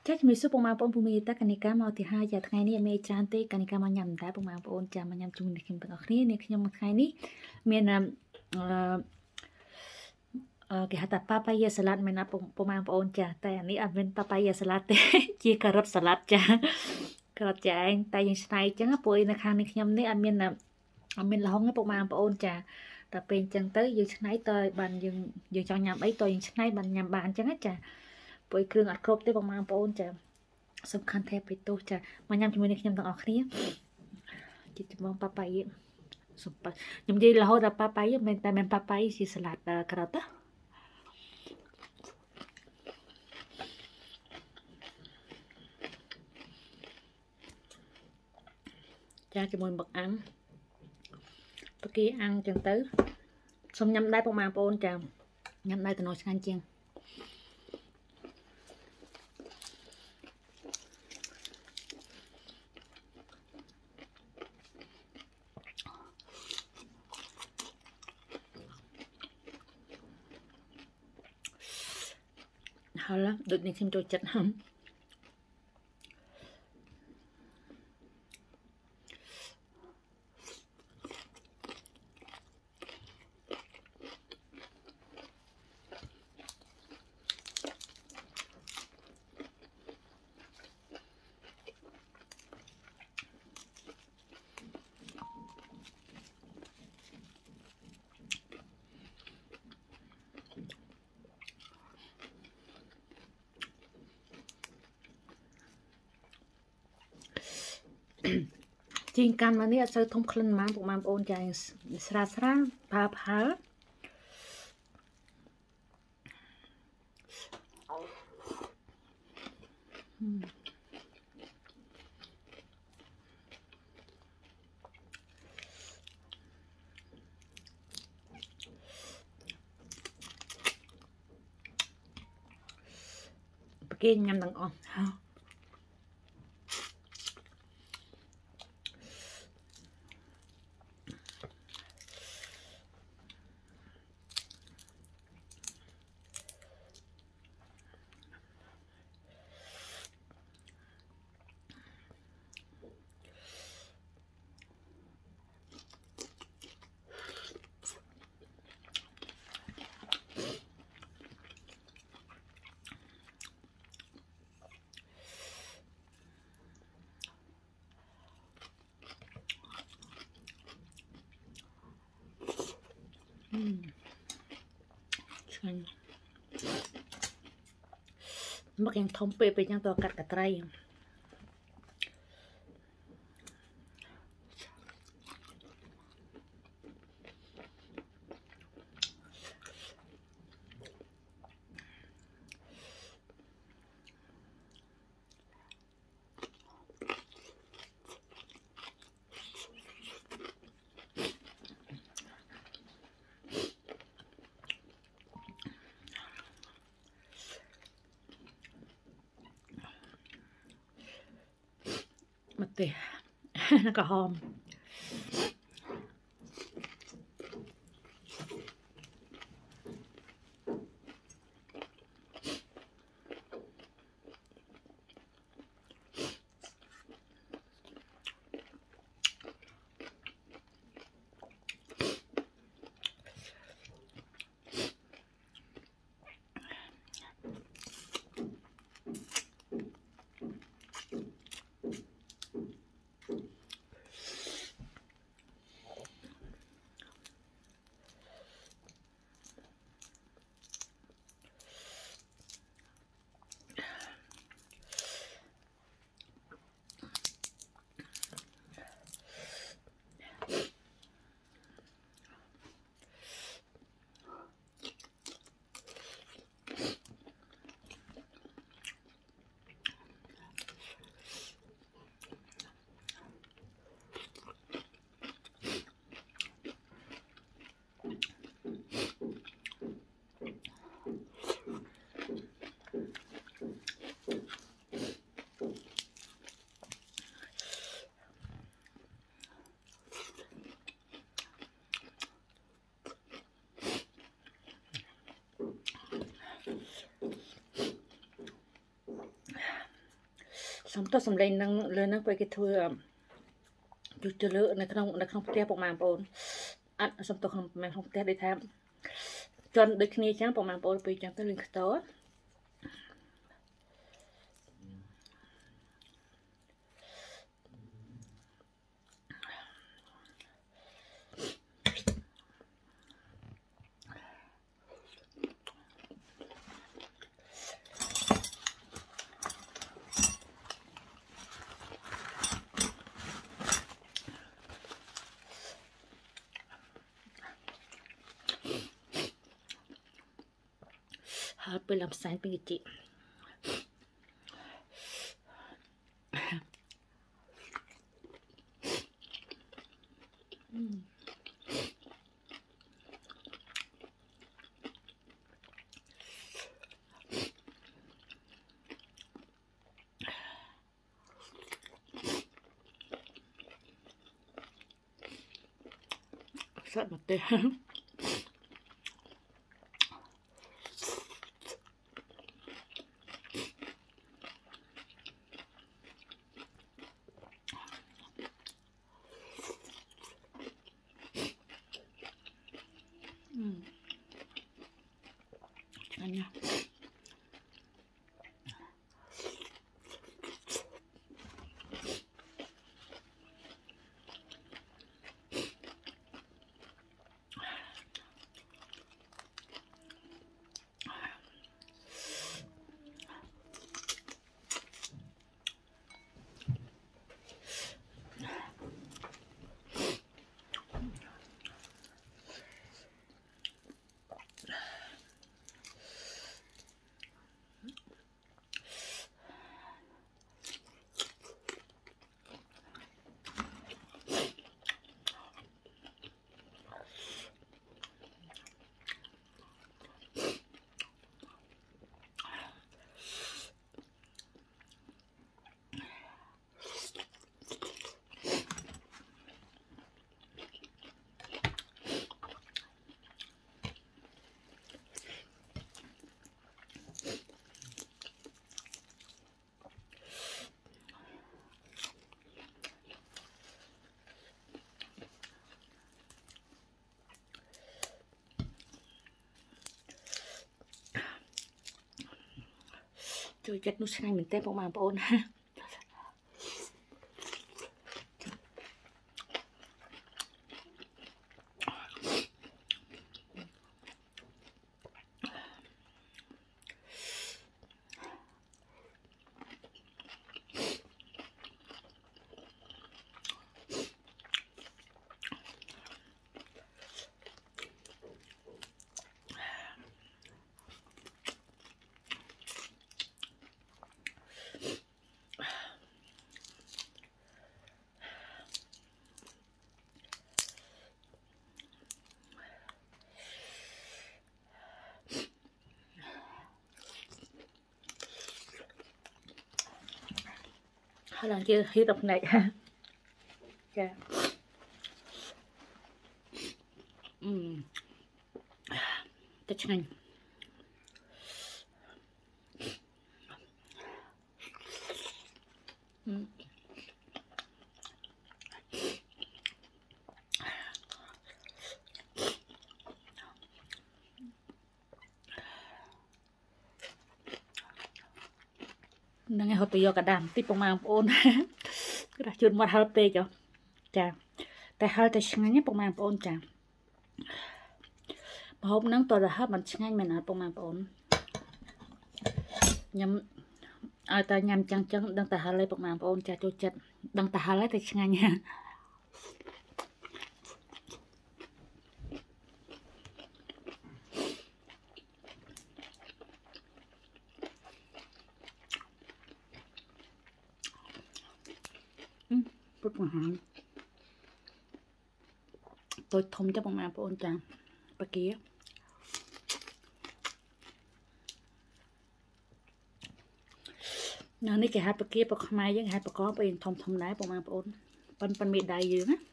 chắc mình số bông mang bông bùi ta cái này cá màu thì hai giờ ngày ní mẹ chan tê cái này cá màu nhầm ta bông mang bông chả mà nhầm chung này khi mình học ní khi mình ngày ní mình cái hạt papaya salad mình ăn bông mang bông chảแต่อันนี้อันเป็น papaya salad chia cà rốt salad จ้ะcà rốt chả anhแต่ยังใช้จังอ่ะปุ๋ยในครั้งนี้ขยำนี้อันเป็นร้องให้บางบางจ้ะแต่เป็นจังtớiยังใช้ตัวบันยังcho nhầm ấy tôiยังใช้บันnhầm bànจังอ่ะจ้ะปุ๋ยเครื่องอัดครบได้บางบางจ้ะสำคัญแทบไปตัวจ้ะมาnhầmជាមួយនេះខ្ញុំទាំងអស់គ្នាจิตมอง papaya សុំខ្ញុំនិយាយរហូតដល់ papaya មិនតែមិន papaya ជា salad ក្រៅទៅ cha cho mùi mực ăn bữa kia ăn chừng tứ xong nhâm đáy bông màng bông chà nhâm đáy từ nồi sang chiên thôi lắm được nên thêm trôi chật không chiên canh mà nè sơ thông khăn má bụng mám ôn chạy sra sra pa pa kia nhầm đằng on mất yang thông pe pe yang to cắt cắt trai mất tiền nó có hòm សំទោសសំឡេងនឹងលើនឹងពេលគេធ្វើជុះជលើនៅក្នុងផ្ទះពុកម៉ែបងប្អូនអត់សំទោសក្នុងផ្ទះដូចថាជន់ដូចគ្នាចឹងពុកម៉ែបងប្អូនពេលចឹងទៅលេងខ្ទោហើយពេលឡើងផ្សាយពីជីសាត់មកទេឆ្ងាញ់ណាស់ជួយចិត្តនោះឆ្ងាញ់មែនទេពុកម៉ែបងប្អូនហើយឡើងជាហៀតដល់ភ្នែកចាតែឆ្ងាញ់នឹងឲ្យហត់ទៅយកកដាមតិចពុកម៉ែបងប្អូនគឺថាជឿនមកហឹលពេកចាតែហឹលតែឆ្ងាញ់ណាពុកម៉ែបងប្អូនចាម្ហូបហ្នឹងតើហឹលមិនឆ្ងាញ់មែនអត់ពុកម៉ែបងប្អូនញ៉ាំឲ្យតែញ៉ាំចឹងដឹងតែហឹលឯងពុកម៉ែបងប្អូនចាចូលចិត្តដឹងតែហឹលឯងតែឆ្ងាញ់ពុតបង្ហាញតូចធំចាបងប្អូនចាបកានៅនេះគេហៅបកាខ្មែរយើងហៅបកពេលធំដែរបងប្អូនប៉ុនមេដៃយើងណា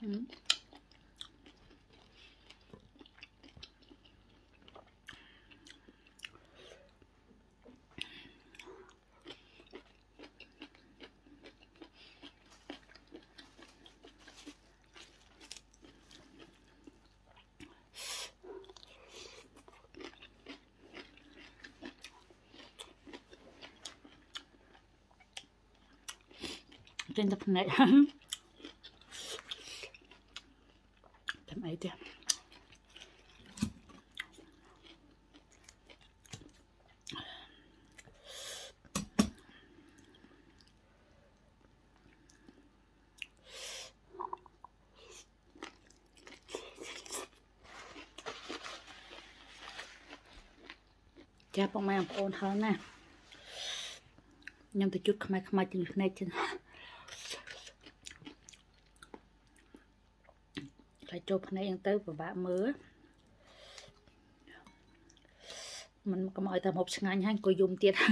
trên tập này ấy chưa cha bông mai ôn hơn nè nhằm từ chút không ai từ này trên lại chụp này ăn tới và bạn mớ mình có mọi tầm hộp ngày hay cô dùng tiền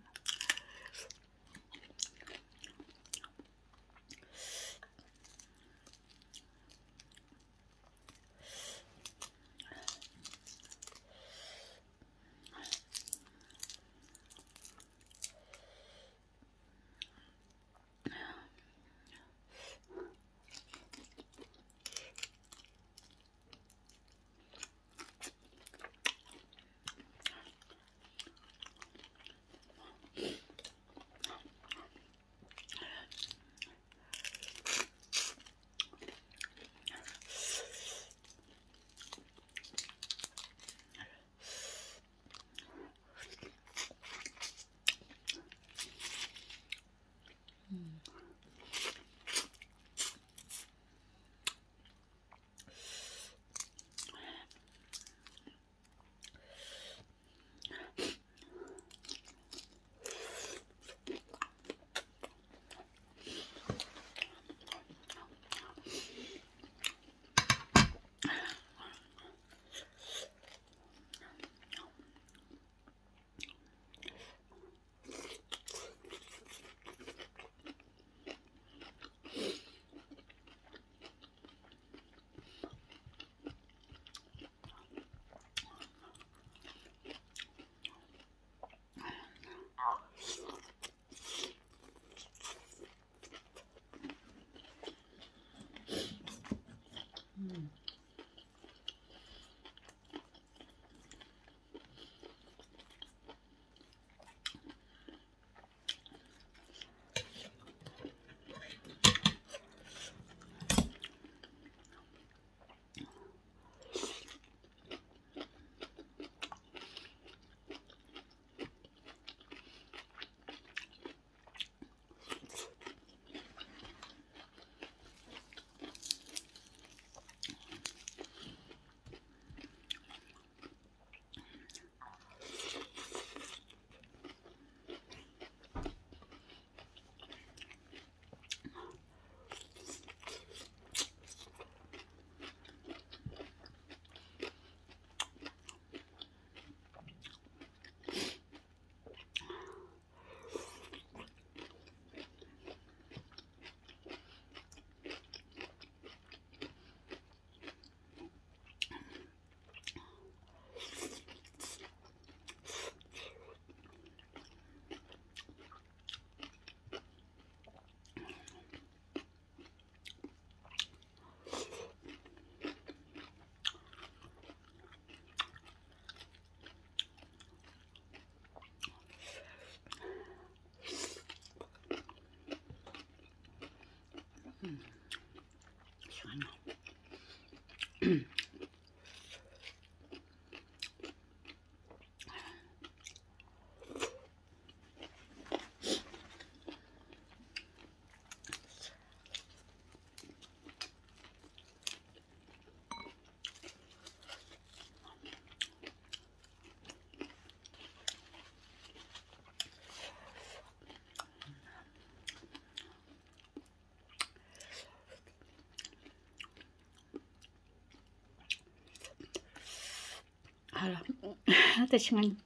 แต่ช่าง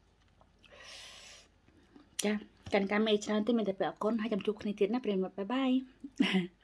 จ้ะกันการไม่ชนะที่มันจะไปเอาก้นให้จำจุกในเตียนนะเป็นแบบบ๊ายบาย